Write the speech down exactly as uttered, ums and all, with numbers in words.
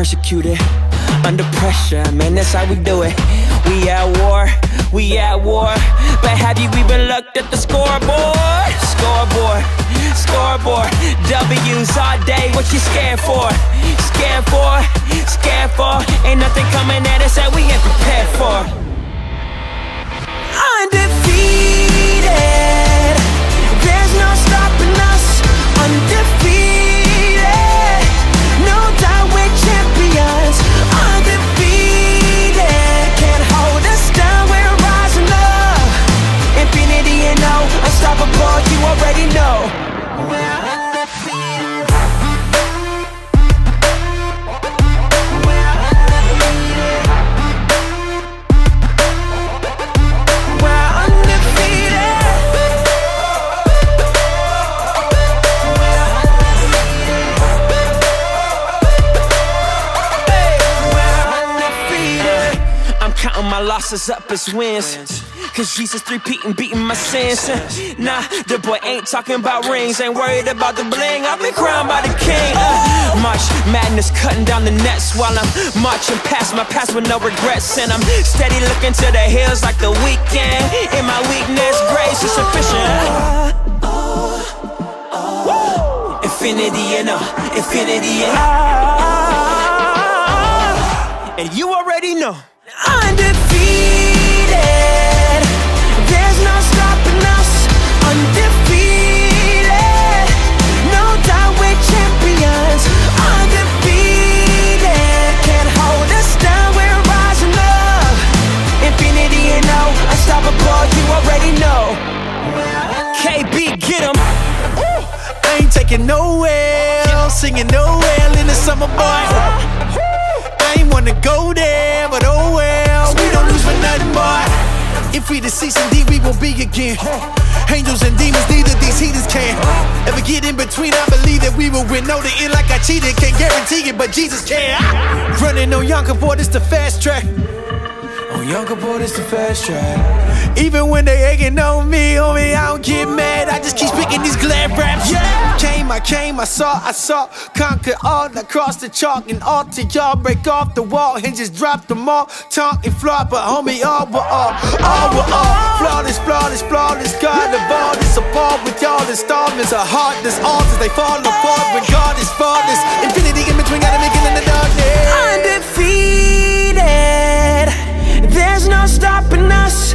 persecuted, under pressure, man, that's how we do it. We at war, we at war, but have you even looked at the scoreboard? Scoreboard, scoreboard, W's all day, what you scared for? Scared for, scared for, ain't nothing coming at us that we ain't prepared for. Undefeated, there's no stopping us. Undefeated, no doubt we're champions. Undefeated, can't hold us down, we're rising up. Infinity and no, unstoppable, you already know. We're undefeated. We're undefeated. We're undefeated. Counting my losses up as wins, cause Jesus three-peatin, beating my sins. Nah, the boy ain't talking about rings, ain't worried about the bling, I've been crowned by the king. uh, March madness cutting down the nets, while I'm marching past my past with no regrets. And I'm steady looking to the hills like the weekend. In my weakness, grace is sufficient. Infinity and uh, infinity and uh, and you already know. Undefeated, there's no stopping us. Undefeated, no doubt we're champions. Undefeated, can't hold us down, we're rising up. Infinity and no, unstoppable, you already know. K B, get 'em. I ain't taking nowhere, singing nowhere in the summer, boy. I ain't wanna go there, but oh well, we don't lose for nothing, boy. If we the cease indeed, we will be again. Angels and demons, neither these heathens can ever get in between. I believe that we will win. Know the end like I cheated, can't guarantee it, but Jesus can. Running on Yonker, boy, this the fast track. On Yonker, boy, this the fast track. Even when they egging on me, homie, I don't get mad. I just keep speaking these glad raps. Yeah. Came, I came, I saw, I saw, conquer all across the chalk and all to y'all. Break off the wall and just drop them all. Talk and flop, but homie, all but all, all but all. Flawless, flawless, flawless, God of all this apart with y'all installments. A heart that's altars, they fall apart when God is flawless. Infinity in between, gotta make it in the darkness. Undefeated, there's no stopping us.